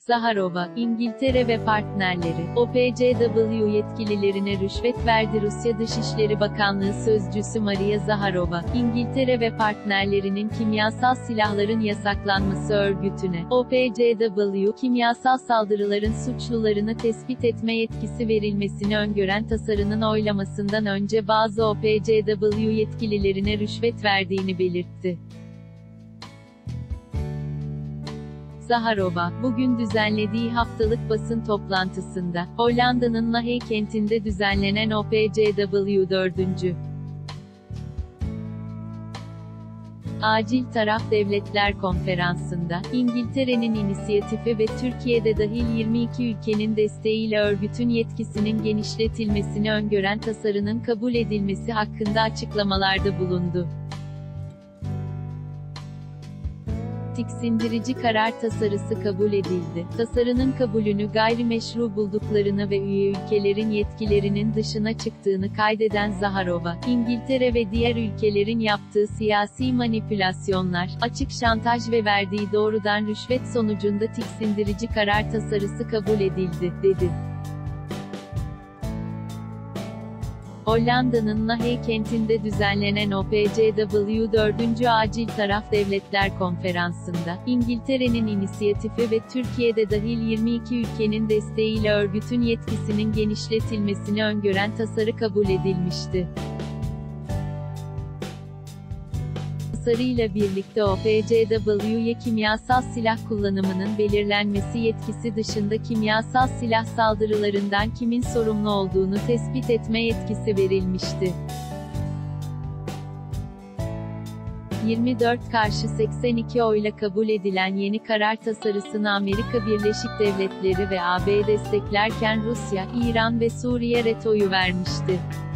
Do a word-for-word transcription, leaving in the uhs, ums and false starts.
Zaharova, İngiltere ve partnerleri, O P C W yetkililerine rüşvet verdi. Rusya Dışişleri Bakanlığı Sözcüsü Maria Zaharova, İngiltere ve partnerlerinin kimyasal silahların yasaklanması örgütüne, O P C W, kimyasal saldırıların suçlularını tespit etme yetkisi verilmesini öngören tasarının oylamasından önce bazı O P C W yetkililerine rüşvet verdiğini belirtti. Zaharova, bugün düzenlediği haftalık basın toplantısında, Hollanda'nın Lahey kentinde düzenlenen O P C W dördüncü Acil Taraf Devletler Konferansı'nda, İngiltere'nin inisiyatifi ve Türkiye'de dahil yirmi iki ülkenin desteğiyle örgütün yetkisinin genişletilmesini öngören tasarının kabul edilmesi hakkında açıklamalarda bulundu. Tiksindirici karar tasarısı kabul edildi. Tasarının kabulünü gayrimeşru bulduklarını ve üye ülkelerin yetkilerinin dışına çıktığını kaydeden Zaharova, İngiltere ve diğer ülkelerin yaptığı siyasi manipülasyonlar, açık şantaj ve verdiği doğrudan rüşvet sonucunda tiksindirici karar tasarısı kabul edildi, dedi. Hollanda'nın Lahey kentinde düzenlenen O P C W dördüncü Acil Taraf Devletler Konferansı'nda, İngiltere'nin inisiyatifi ve Türkiye'de dahil yirmi iki ülkenin desteğiyle örgütün yetkisinin genişletilmesini öngören tasarı kabul edilmişti. Tasarıyla birlikte O P C W'ye kimyasal silah kullanımının belirlenmesi yetkisi dışında kimyasal silah saldırılarından kimin sorumlu olduğunu tespit etme yetkisi verilmişti. yirmi dört karşı seksen iki oyla kabul edilen yeni karar tasarısını Amerika Birleşik Devletleri ve A B desteklerken Rusya, İran ve Suriye retoyu vermişti.